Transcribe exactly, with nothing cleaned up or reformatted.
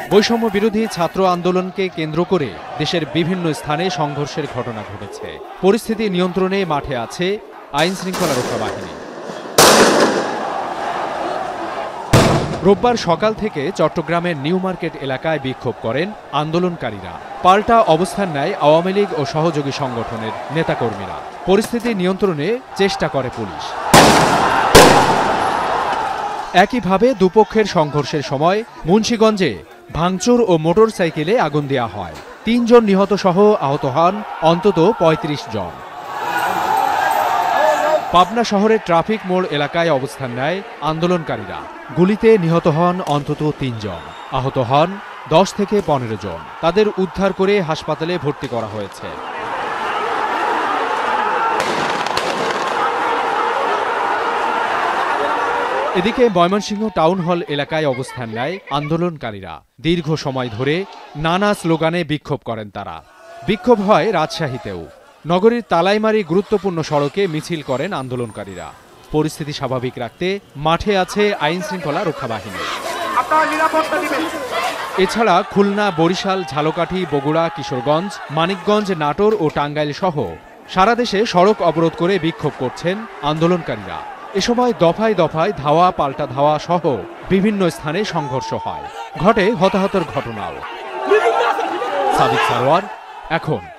বৈষম্য বিরোধী ছাত্র আন্দোলনকে কেন্দ্র করে দেশের বিভিন্ন স্থানে সংঘর্ষের ঘটনা ঘটেছে। পরিস্থিতি নিয়ন্ত্রণে মাঠে আছে আইন শৃঙ্খলা রক্ষা বাহিনী। রোববার সকাল থেকে চট্টগ্রামের নিউ মার্কেট এলাকায় বিক্ষোভ করেন আন্দোলনকারীরা। পাল্টা অবস্থান নেয় আওয়ামী লীগ ও সহযোগী সংগঠনের নেতাকর্মীরা। পরিস্থিতি নিয়ন্ত্রণে চেষ্টা করে পুলিশ। একইভাবে দুপক্ষের সংঘর্ষের সময় মুন্সিগঞ্জে ভাঙচুর ও মোটরসাইকেলে আগুন দেওয়া হয়। তিনজন নিহত সহ আহত হন অন্তত পঁয়ত্রিশ জন। পাবনা শহরের ট্রাফিক মোড় এলাকায় অবস্থান নেয় আন্দোলনকারীরা। গুলিতে নিহত হন অন্তত তিনজন, আহত হন দশ থেকে পনেরো জন। তাদের উদ্ধার করে হাসপাতালে ভর্তি করা হয়েছে। এদিকে ময়মনসিংহ টাউন হল এলাকায় অবস্থান নেয় আন্দোলনকারীরা। দীর্ঘ সময় ধরে নানা স্লোগানে বিক্ষোভ করেন তারা। বিক্ষোভ হয় রাজশাহীতেও। নগরীর তালাইমারি গুরুত্বপূর্ণ সড়কে মিছিল করেন আন্দোলনকারীরা। পরিস্থিতি স্বাভাবিক রাখতে মাঠে আছে আইন শৃঙ্খলা রক্ষা বাহিনী। এছাড়া খুলনা, বরিশাল, ঝালকাঠি, বগুড়া, কিশোরগঞ্জ, মানিকগঞ্জ, নাটোর ও টাঙ্গাইল সহ সারা দেশে সড়ক অবরোধ করে বিক্ষোভ করছেন আন্দোলনকারীরা। এ সময় দফায় দফায় ধাওয়া, পাল্টা ধাওয়া সহ বিভিন্ন স্থানে সংঘর্ষ হয়। ঘটে হতাহতের ঘটনাও। সাদিক সারোয়ার, এখন।